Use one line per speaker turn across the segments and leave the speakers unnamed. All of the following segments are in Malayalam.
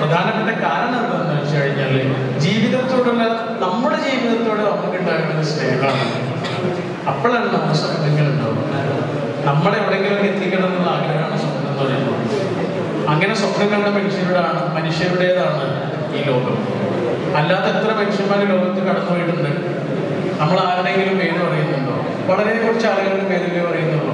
പ്രധാനപ്പെട്ട കാരണം എന്താണെന്ന് വെച്ച് കഴിഞ്ഞാൽ ജീവിതത്തോടുള്ള നമ്മുടെ ജീവിതത്തോട് നമുക്കുണ്ടാകുന്ന സ്നേഹമാണ്. അപ്പോഴാണ് നമ്മുടെ സ്വപ്നങ്ങൾ ഉണ്ടാവുക. നമ്മളെ എവിടെയെങ്കിലും എത്തിക്കണം എന്നുള്ള ആഗ്രഹമാണ് സ്വപ്നം എന്ന് പറയുന്നത്. അങ്ങനെ സ്വപ്നം കണ്ട മനുഷ്യരുടേതാണ് ഈ ലോകം. അല്ലാത്ത എത്ര മനുഷ്യന്മാർ ലോകത്ത് കടന്നുപോയിട്ടുണ്ട്. നമ്മൾ ആരുടെയെങ്കിലും പേര് പറയുന്നുണ്ടോ? വളരെ കുറച്ച് ആളുകളുടെ പേരിലേ പറയുന്നുള്ളൂ.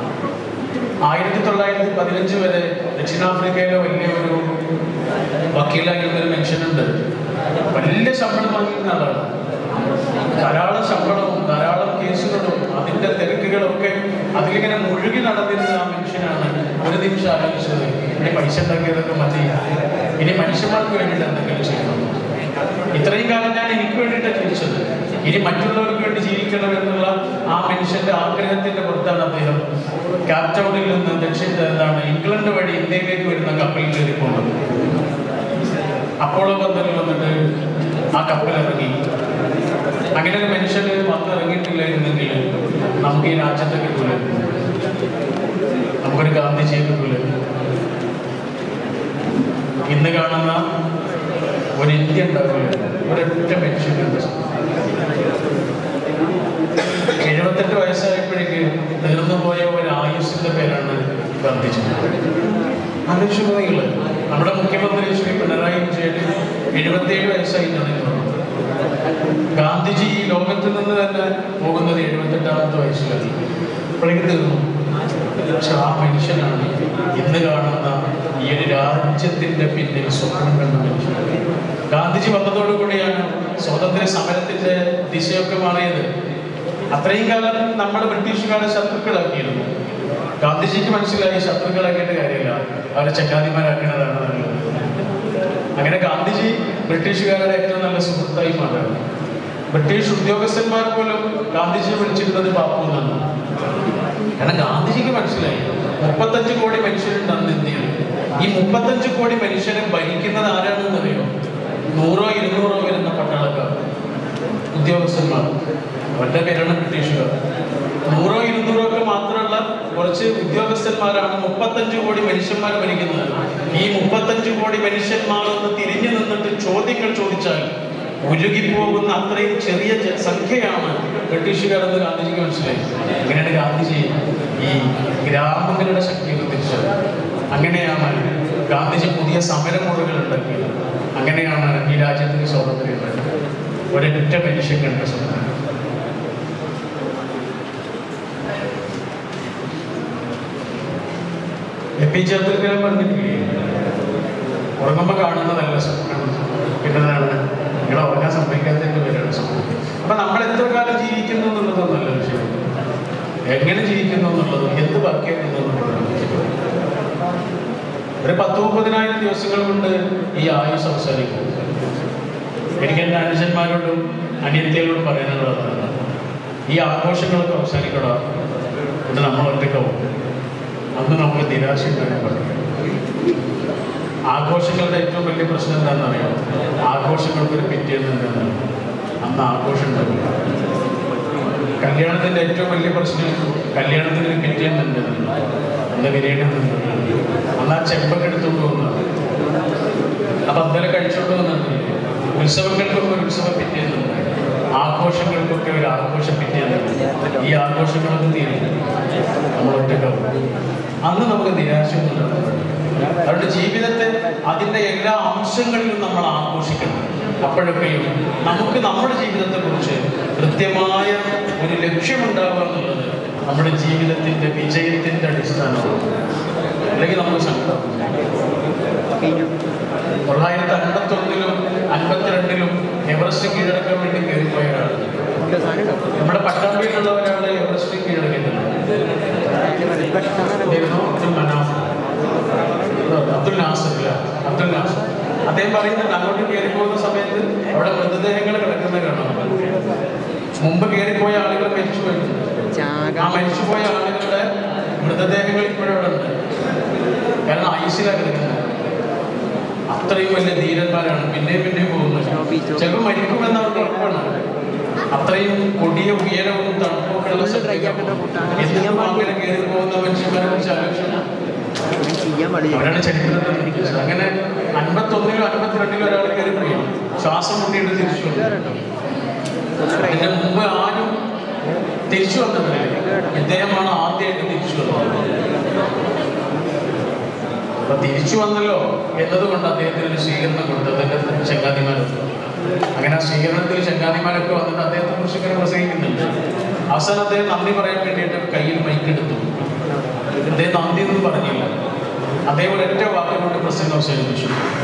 1915 വരെ ദക്ഷിണാഫ്രിക്കയിലെ വലിയൊരു വക്കീലായിരുന്നൊരു മനുഷ്യനുണ്ട്. വലിയ ശമ്പളം വാങ്ങിക്കുന്ന ആളാണ്. ധാരാളം ശമ്പളവും ധാരാളം കേസുകളും അതിന്റെ തിരക്കുകളൊക്കെ അതിലിങ്ങനെ മുഴുകി നടന്നിരുന്ന ആ മനുഷ്യനാണ് ഒരു നിമിഷം ആലോചിച്ചത്, ഇനി പൈസ ഉണ്ടാക്കിയതൊക്കെ മതി, ഇനി മനുഷ്യന്മാർക്ക് വേണ്ടിയിട്ട് എന്തെങ്കിലും ചെയ്യണം. ഇത്രയും കാലം ഞാൻ എനിക്ക് വേണ്ടിയിട്ടാണ് ജീവിച്ചത്, ഇനി മറ്റുള്ളവർക്ക് വേണ്ടി ജീവിക്കണം എന്നുള്ള ആ മനുഷ്യന്റെ ആഗ്രഹത്തിന്റെ പുറത്താണ് അദ്ദേഹം ക്യാപ് ടൗണിൽ നിന്ന് ഇംഗ്ലണ്ട് വഴി ഇന്ത്യയിലേക്ക് വരുന്ന കപ്പലിൽ കയറി പോകുന്നത്. അപ്പോളോ ബന്ദറിൽ വന്നിട്ട് ആ കപ്പൽ ഇറങ്ങി. അങ്ങനെ ഒരു മനുഷ്യന് വന്നിറങ്ങിയിട്ടില്ലായിരുന്നെങ്കിൽ നമുക്ക് ഈ രാജ്യത്തെ കിട്ടൂല, നമുക്കൊരു ഗാന്ധിജിയെ കിട്ടൂല. ഇന്ന് കാണുന്ന ഒരു ഇന്ത്യ ഉണ്ടാവില്ല, ഒരൊറ്റ മനുഷ്യനുണ്ട്. 78 വയസ്സായപ്പോഴേക്ക് തീർന്നുപോയ ഒരു ആയുസ്സിന്റെ പേരാണ് ഗാന്ധിജി. ആലോചിക്കുന്നത് നമ്മുടെ മുഖ്യമന്ത്രി ശ്രീ പിണറായി വിജയന് 77 വയസ്സായി നടക്കുന്നു. ഗാന്ധിജി ഈ ലോകത്തിൽ നിന്ന് തന്നെ പോകുന്നത് 78ാമത്തെ വയസ്സിലാണ്. അപ്പോഴേക്ക് തീർന്നു. പക്ഷെ ആ മനുഷ്യനാണ് ഇന്ന് കാണുന്ന ഈ ഒരു രാജ്യത്തിന്റെ പിന്നിൽ സ്വപ്നം കണ്ട മനുഷ്യൻ. ഗാന്ധിജി വന്നതോടുകൂടിയാണ് സ്വാതന്ത്ര്യ സമരത്തിന്റെ ദിശയൊക്കെ മാറിയത്. അത്രയും കാലം നമ്മൾ ബ്രിട്ടീഷുകാരെ ശത്രുക്കളാക്കിയിരുന്നു. ഗാന്ധിജിക്ക് മനസ്സിലായി ശത്രുക്കളാക്കിയിട്ട് കാര്യമില്ല, അവരെ ചങ്ങാതിമാരാക്കുന്നതാണ് നല്ലത്. അങ്ങനെ ഗാന്ധിജി ബ്രിട്ടീഷുകാരുടെ ഏറ്റവും നല്ല സുഹൃത്തായി മാറാണ്. ബ്രിട്ടീഷ് ഉദ്യോഗസ്ഥന്മാർ പോലും ഗാന്ധിജിയെ വിളിച്ചിരുന്നത് ബാപ്പു എന്നാണ്. കാരണം ഗാന്ധിജിക്ക് മനസ്സിലായി 35 കോടി മനുഷ്യരുണ്ട് അന്ന് ഇന്ത്യയിൽ. ഈ 35 കോടി മനുഷ്യരെ ഭരിക്കുന്നത് ആരാണെന്നറിയോ? 100 200 വരുന്ന പട്ടാളക്കാർ, ഉദ്യോഗസ്ഥന്മാർ, അവരുടെ പേരാണ് ബ്രിട്ടീഷുകാർ. 100 200 ഒക്കെ മാത്രമുള്ള കുറച്ച് ഉദ്യോഗസ്ഥന്മാരാണ് 35 കോടി മനുഷ്യന്മാർ ഭരിക്കുന്നത്. ഈ 35 കോടി മനുഷ്യന്മാരൊന്ന് തിരിഞ്ഞു നിന്നിട്ട് ചോദ്യങ്ങൾ ചോദിച്ചാൽ ഉരുകിപ്പോകുന്ന അത്രയും ചെറിയ സംഖ്യയാണ് ബ്രിട്ടീഷുകാരെന്ന് ഗാന്ധിജിക്ക് മനസ്സിലായി. അങ്ങനെയാണ് ഗാന്ധിജി ഈ ഗ്രാമങ്ങളുടെ ശക്തിയൊക്കെ തിരിച്ചത്. അങ്ങനെയാണ് ഗാന്ധിജി പുതിയ സമരമുറകൾ ഉണ്ടാക്കിയത്. അങ്ങനെയാണ് ഈ രാജ്യത്തിന് സ്വാതന്ത്ര്യം ഉണ്ടായത്. ഒരൊറ്റ മനുഷ്യൻ കണ്ട സ്വന്തം. എപിജെ അബ്ദുൽ കലാം പറഞ്ഞിട്ടില്ലേ, ഉറങ്ങുമ്പോൾ കാണുന്നതല്ല സ്വപ്നം, പിന്നതാണ് നിങ്ങളെ ഉറങ്ങാൻ സംഭവിക്കാത്തതിന്റെ പേരാണ് സ്വപ്നം. അപ്പൊ നമ്മൾ എത്ര കാലം ജീവിക്കുന്നു എന്നുള്ളതൊന്നല്ല വിഷയം, എങ്ങനെ ജീവിക്കുന്നു എന്നുള്ളതും എന്ത് ബാക്കിയാക്കുന്നു എന്നുള്ളതാണ്. ഒരു 10-30,000 ദിവസങ്ങൾ കൊണ്ട് ഈ ആയുസ് അവസാനിക്കും. എനിക്ക് എൻ്റെ അനുജന്മാരോടും അനിയത്തികളോടും പറയാനുള്ളതാണ്, ഈ ആഘോഷങ്ങളൊക്കെ അവസാനിക്കണം. ഇത് നമ്മൾ ഒറ്റക്കാവും. അന്ന് നമുക്ക് നിരാശ ഉണ്ടാകാൻ പറ്റും. ആഘോഷങ്ങളുടെ ഏറ്റവും വലിയ പ്രശ്നം എന്താണെന്ന് അറിയാം? ആഘോഷങ്ങൾക്കൊരു പിറ്റേന്ന് എന്താണ്? അന്ന് ആഘോഷം ഉണ്ടാവില്ല. കല്യാണത്തിന്റെ ഏറ്റവും വലിയ പ്രശ്നം കല്യാണത്തിന് പിറ്റേന്ന് എന്താണ്? അന്ന് ബിരിയാണി അന്ന് ആ ചെമ്പൊക്കെ എടുത്തുകൊണ്ട് പോകുന്നതാണ്. അപ്പൊ അന്നേരം കഴിച്ചോണ്ട് പോകുന്നുണ്ട്. ഉത്സവങ്ങൾക്കൊക്കെ ഒരു ഉത്സവം പിറ്റേന്നുണ്ട്, ആഘോഷങ്ങൾക്കൊക്കെ ഒരു ആഘോഷം പിറ്റേന്നുണ്ട്. ഈ ആഘോഷങ്ങളൊക്കെ തീരും, നമ്മൾ ഒറ്റക്കാവും. അന്ന് നമുക്ക് നിരാശയൊന്നും. അവരുടെ ജീവിതത്തെ അതിൻ്റെ എല്ലാ അംശങ്ങളിലും നമ്മൾ ആഘോഷിക്കണം. അപ്പോഴൊക്കെയും നമുക്ക് നമ്മുടെ ജീവിതത്തെക്കുറിച്ച് കൃത്യമായ ഒരു ലക്ഷ്യമുണ്ടാവുക എന്നുള്ളത് നമ്മുടെ ജീവിതത്തിൻ്റെ വിജയത്തിൻ്റെ അടിസ്ഥാനമാണ്. അല്ലെങ്കിൽ നമുക്ക് സങ്കടം. 1951-ലും 52-ലും എവറസ്റ്റ് കീഴടക്കാൻ വേണ്ടി കയറിപ്പോയ ഒരാൾ, നമ്മുടെ പട്ടാമ്പിയിലുള്ള ഒരാൾ എവറസ്റ്റ് കീഴടക്കിയിട്ടുണ്ട്. അബ്ദുൽ നാസർ. അദ്ദേഹം പറയുന്നുണ്ട്, അങ്ങോട്ട് കയറി പോകുന്ന സമയത്ത് അവിടെ മൃതദേഹങ്ങൾ കിടക്കുന്ന കാണാം. മുമ്പ് കയറിപ്പോയ ആളുകൾ മരിച്ചുപോയിട്ടുണ്ട്. ആ മരിച്ചുപോയ ആളുകളുടെ മൃതദേഹങ്ങൾ ഇപ്പോഴും അവിടെ ഉണ്ട്. കാരണം ആയുസ്സിലാണ് കിടക്കുന്നത്. അത്രയും വലിയ ധീരന്മാരാണ്. പിന്നെയും പോകുന്നത്. ചിലപ്പോൾ മരിക്കുമെന്ന് അവർക്ക് ഉറപ്പാണ്. അത്രയും കൊടിയ ഉയരവും തണുപ്പൊക്കെ ഉള്ള സ്ഥലത്തേക്ക് അങ്ങനെ കയറി പോകുന്ന മനുഷ്യന്മാരെ കുറിച്ച് ആലോചിച്ചാൽ അവരാണ് ചരിത്രത്തിൽ നിർമ്മിച്ചത്. അങ്ങനെ 51-ലോ 52-ലോ ഒരാൾ കയറി പോയി ശ്വാസം മുട്ടിയിട്ട് തിരിച്ചു വന്നു. അതിന്റെ മുമ്പ് ആരും തിരിച്ചു വന്നിട്ടില്ല. ഇദ്ദേഹമാണ് ആദ്യമായിട്ട് തിരിച്ചു വന്നത്. അപ്പൊ തിരിച്ചു വന്നല്ലോ എന്നതുകൊണ്ട് അദ്ദേഹത്തിന് ഒരു സ്വീകരണം കൊടുത്തു അദ്ദേഹത്തിന്റെ ചങ്ങാതിമാരൊക്കെ. അങ്ങനെ ആ സ്വീകരണത്തിൽ ചങ്ങാതിമാരൊക്കെ വന്നിട്ട് അദ്ദേഹത്തെ കുറിച്ച് ഇങ്ങനെ പ്രസംഗിക്കുന്നുണ്ട്. അവസാനം അദ്ദേഹം നന്ദി പറയാൻ വേണ്ടിയിട്ട് കയ്യിൽ മൈക്കെടുത്തു. അദ്ദേഹം നന്ദി ഒന്നും പറഞ്ഞില്ല. അദ്ദേഹം ഒരൊറ്റ വാക്കുകൊണ്ട് പ്രസംഗം അവസാനിപ്പിച്ചു.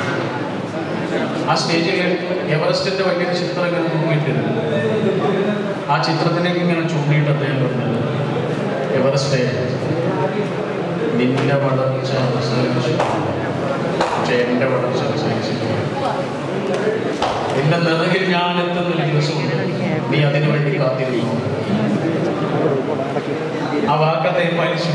ആ സ്റ്റേജിൽ എവറസ്റ്റിന്റെ വലിയൊരു ചിത്രം ഇങ്ങനെ തൂങ്ങിയിട്ടിരുന്നു. ആ ചിത്രത്തിലേക്ക് ഇങ്ങനെ ചൂണ്ടിയിട്ട് അദ്ദേഹം പറഞ്ഞത്, എവറസ്റ്റ് നിന്റെ വളർച്ച അവസാനിച്ചു, പക്ഷെ എൻ്റെ വളർച്ച അവസാനിച്ചിട്ടില്ല. നിന്റെ നിറകിൽ ഞാൻ എത്തുന്നൊരു ദിവസമുണ്ട്, നീ അതിനു വേണ്ടി കാത്തിരുന്നു. ആ വാക്ക് അദ്ദേഹം പാലിച്ചു.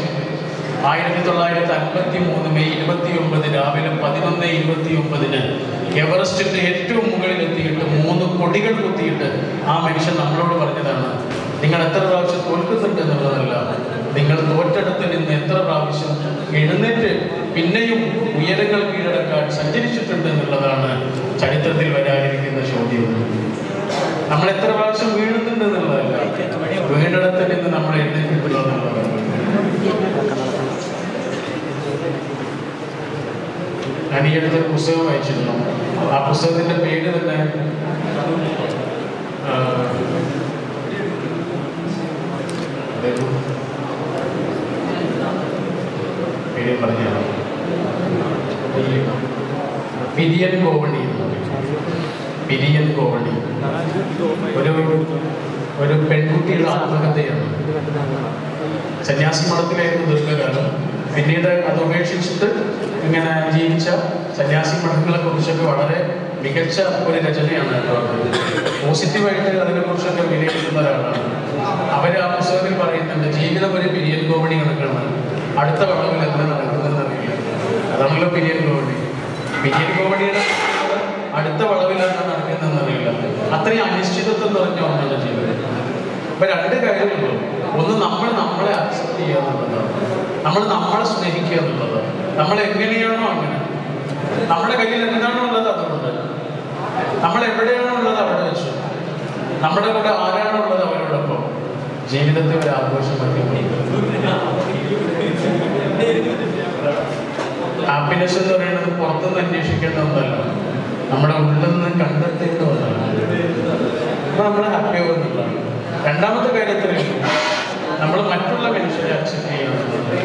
1953 മെയ് 29 രാവിലെ 11:29 എവറസ്റ്റിന്റെ ഏറ്റവും മുകളിലെത്തിയിട്ട് 3 കൊടികൾ കുത്തിയിട്ട് ആ മനുഷ്യൻ നമ്മളോട് പറഞ്ഞതാണ്, നിങ്ങൾ എത്ര പ്രാവശ്യം തോൽക്കുന്നുണ്ട് എന്നുള്ളതല്ല, നിങ്ങൾ തോറ്റെടുത്ത് നിന്ന് എത്ര പ്രാവശ്യം എഴുന്നേറ്റ് പിന്നെയും ഉയരങ്ങൾ കീഴടക്കാൻ സഞ്ചരിച്ചിട്ടുണ്ട് എന്നുള്ളതാണ് ചരിത്രത്തിൽ വരാനിരിക്കുന്ന ചോദ്യം. നമ്മൾ എത്ര പ്രാവശ്യം വീഴുന്നുണ്ട് എന്നുള്ളതല്ല, വീണിടത്ത് നിന്ന് നമ്മൾ എഴുന്നേറ്റിട്ടുള്ള എന്നുള്ളതാണ്. ഞാൻ ഈ അടുത്തൊരു പുസ്തകം വായിച്ചിരുന്നു. ആ പുസ്തകത്തിന്റെ പേര് തന്നെ പേര് പറഞ്ഞാണ് പിരിയൻ കോവണി. പിരിയൻ കോവണി ഒരു പെൺകുട്ടിയുടെ ആത്മകഥയാണ്. സന്യാസി മഠത്തിലായിരുന്നു ദീർഘകാലം. പിന്നീട് അത് ഉപേക്ഷിച്ചിട്ട് ഇങ്ങനെ ജീവിച്ച സന്യാസി മഠങ്ങളെ കുറിച്ചൊക്കെ വളരെ മികച്ച ഒരു രചനയാണ്. പോസിറ്റീവായിട്ട് അതിനെക്കുറിച്ചൊക്കെ വിലയിരുത്തുന്ന ഒരാളാണ്. അവർ ആ പുസ്തകത്തിൽ പറയുന്നുണ്ട്, ജീവിതം ഒരു പിരിയൻ കോവണി കണക്കാണ്, അടുത്ത വളവിൽ എന്താ നടക്കുന്നതെന്ന് അറിയില്ല. അതാണല്ലോ പിരിയൻ കോവണി. പിരിയൻ കോവണിയുടെ അടുത്ത വളവിൽ എന്താ നടക്കുന്നതെന്ന് അറിയില്ല. അത്രയും അനിശ്ചിതത്വം നിറഞ്ഞ ഒന്നാണ് ജീവിതം. അപ്പൊ 2 കാര്യങ്ങളുള്ളൂ. ഒന്ന്, നമ്മൾ നമ്മളെ അക്സെപ്റ്റ് ചെയ്യുക എന്നുള്ളതാണ്. നമ്മൾ നമ്മളെ സ്നേഹിക്കുക എന്നുള്ളതാണ്. നമ്മൾ എങ്ങനെയാണോ അങ്ങനെ, നമ്മുടെ കയ്യിൽ എന്താണോ ഉള്ളത് അതുകൊണ്ട്, നമ്മൾ എവിടെയാണോ ഉള്ളത് അവിടെ വെച്ചു, നമ്മുടെ കൂടെ ആരാണോ ഉള്ളത് അവരോടൊപ്പം ജീവിതത്തെ ഒരു ആഘോഷമാക്കി. ഹാപ്പിനെസ് എന്ന് പറയുന്നത് പുറത്തുനിന്ന് അന്വേഷിക്കേണ്ട ഒന്നല്ല, നമ്മുടെ ഉള്ളിൽ നിന്ന് കണ്ടെത്തേണ്ട ഒന്നല്ല. അപ്പൊ നമ്മൾ ഹാപ്പി ആവുന്നതാണ്. രണ്ടാമത്തെ കാര്യത്തിൽ നമ്മൾ മറ്റുള്ള മനുഷ്യരെ അക്സെപ്റ്റ് ചെയ്യണം.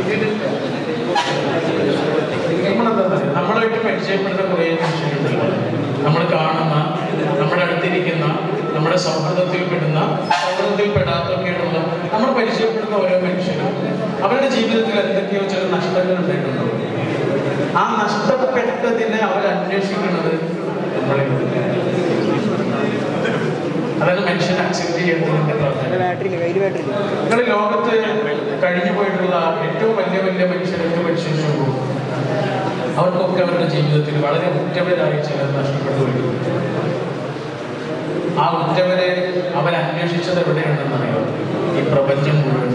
നമ്മളായിട്ട് പരിചയപ്പെടുന്ന കുറേ മനുഷ്യരുണ്ടല്ലോ, നമ്മൾ കാണുന്ന, നമ്മുടെ അടുത്തിരിക്കുന്ന, നമ്മുടെ സൗഹൃദത്തിൽ പെടാത്തൊക്കെയുള്ള നമ്മൾ പരിചയപ്പെടുന്ന ഓരോ മനുഷ്യരും അവരുടെ ജീവിതത്തിൽ എന്തൊക്കെയോ ചില നഷ്ടങ്ങൾ ഉണ്ടായിട്ടുണ്ടോ. ആ നഷ്ടപ്പെട്ടതിനെ അവർ അന്വേഷിക്കുന്നത് നമ്മളെ. അതാണ് മനുഷ്യൻ അക്സെപ്റ്റ് ചെയ്യുന്നതിന്റെ പ്രാർത്ഥന. നിങ്ങൾ ലോകത്ത് കഴിഞ്ഞു പോയിട്ടുള്ള ഏറ്റവും വലിയ വലിയ മനുഷ്യരൊക്കെ പരിശോധിച്ചു, അവർക്കൊക്കെ അവരുടെ ജീവിതത്തിൽ വളരെ ഉറ്റവരായി ചിലർ നഷ്ടപ്പെട്ടു വരും. ആ ഉറ്റവരെ അവരന്വേഷിച്ചത് എവിടെയാണെന്നറിയോ? ഈ പ്രപഞ്ചം മുഴുവൻ.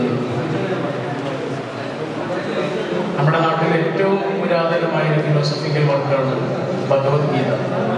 നമ്മുടെ നാട്ടിൽ ഏറ്റവും പുരാതനമായ ഫിലോസഫിക്കൽ വർക്കാണ് ഭഗവത്ഗീത.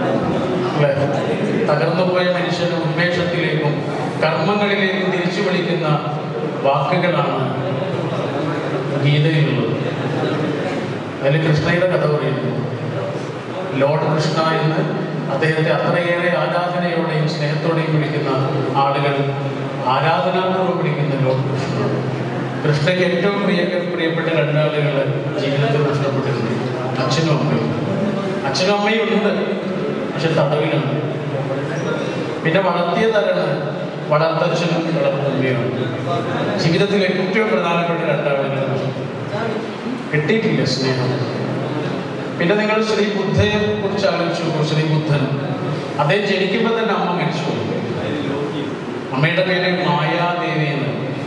തകർന്നുപോയ മനുഷ്യന് ഉന്മേഷത്തിലേക്കും കർമ്മങ്ങളിലേക്കും തിരിച്ചു വിളിക്കുന്ന വാക്കുകളാണ് ഗീതയിലുള്ളത്. അതിൽ കൃഷ്ണയുടെ കഥ പറയുന്നു. ലോർഡ് കൃഷ്ണ എന്ന് അദ്ദേഹത്തെ അത്രയേറെ ആരാധനയോടെയും സ്നേഹത്തോടെയും വിളിക്കുന്ന ആളുകൾ ആരാധനാപൂർവ്വം വിളിക്കുന്ന ലോർഡ് കൃഷ്ണ. കൃഷ്ണയ്ക്ക് ഏറ്റവും പ്രിയപ്പെട്ട 2 ആളുകൾ ജീവിതത്തിൽ നഷ്ടപ്പെട്ടിരുന്നു, അച്ഛനും അമ്മയും. അച്ഛനും അമ്മയും ഉണ്ട്, പക്ഷെ തടവിലാണ്. പിന്നെ വളർത്തിയതാരാണ്? വളർത്തച്ഛനും വളർത്തുമ്മയാണ്. ജീവിതത്തിൽ ഏറ്റവും പ്രധാനപ്പെട്ട 2 ആളുകൾ കിട്ടിയിട്ടില്ല സ്നേഹം. പിന്നെ നിങ്ങൾ ശ്രീ ബുദ്ധയെ കുറിച്ച് ആലോചിച്ചു. ശ്രീ ബുദ്ധൻ, അദ്ദേഹം ജനിക്കുമ്പോൾ തന്നെ അമ്മ മരിച്ചു. അമ്മയുടെ പേര് മായാദേവി എന്ന്.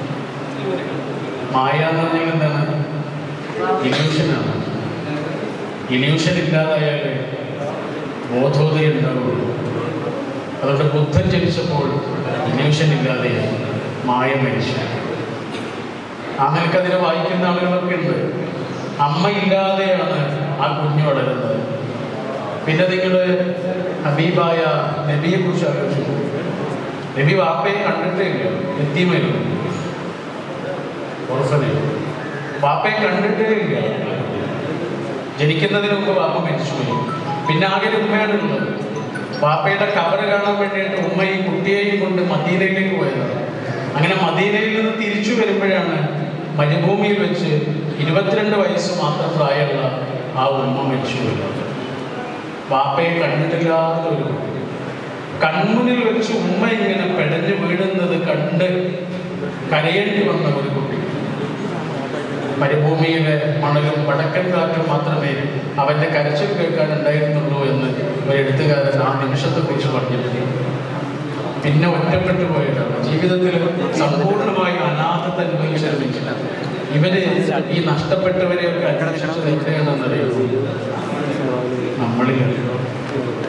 മായ എന്ന് പറഞ്ഞാൽ എന്താണ്? ഇല്യൂഷനാണ്. ഇല്യൂഷൻ ഇല്ലാതായാൽ ബോധോദയം ഉണ്ടാവുള്ളൂ. അതുകൊണ്ട് ബുദ്ധൻ ജനിച്ചപ്പോൾ ഇല്യൂഷൻ ഇല്ലാതെയായി, മായ മരിച്ചു. ആ നിലക്ക് അതിനെ വായിക്കുന്ന ആളുകളൊക്കെ ഉണ്ട്. അമ്മയില്ലാതെയാണ് ആ കുഞ്ഞ് വളരുന്നത്. പിന്നെ നിങ്ങൾ ഹബീബായ നബിയെ കുറിച്ച് ആലോചിച്ചു. നബി വാപ്പയെ കണ്ടിട്ടേ ഇല്ല, യതീമായിരുന്നു, ഓർഫനേജ്. വാപ്പയെ കണ്ടിട്ടേ ഇല്ല. ജനിക്കുന്നതിന് മുമ്പ് വാപ്പ മരിച്ചുപോയി. പിന്നെ ആകെ ഉമ്മയാണ് ഉള്ളത്. വാപ്പയുടെ കബറ് കാണാൻ വേണ്ടിയിട്ട് ഉമ്മ ഈ കുട്ടിയെയും കൊണ്ട് മദീനയിലേക്ക് പോയതാണ്. അങ്ങനെ മദീനയിൽ നിന്ന് തിരിച്ചു വരുമ്പോഴാണ് മരുഭൂമിയിൽ വെച്ച് 22 വയസ്സ് മാത്രം പ്രായമുള്ള ആ ഉമ്മ മരിച്ചുപോയി. വാപ്പയെ കണ്ടിട്ടില്ലാത്ത ഒരു കൺമുന്നിൽ വെച്ച് ഉമ്മ ഇങ്ങനെ പെടഞ്ഞു വീഴുന്നത് കണ്ട് കരയേണ്ടി വന്ന ഒരു കുട്ടി. മരുഭൂമിയിലെ മണലും വടക്കൻ കാറ്റും മാത്രമേ അവന്റെ കരച്ചിൽ കേൾക്കാൻ ഉണ്ടായിരുന്നുള്ളൂ എന്ന് ഒരു എഴുത്തുകാരൻ ആ നിമിഷത്തെ കുറിച്ച് പറഞ്ഞിട്ടുണ്ട്. പിന്നെ ഒറ്റപ്പെട്ടു പോയിട്ടാണ് ജീവിതത്തിൽ സമ്പൂർണമായി അനാഥത്തെ അനുഭവിച്ചില്ല. ഇവര് ഈ നഷ്ടപ്പെട്ടവരെയൊക്കെ അന്വേഷിച്ചത് എത്രയാണെന്നറിയുമോ? നമ്മളിൽ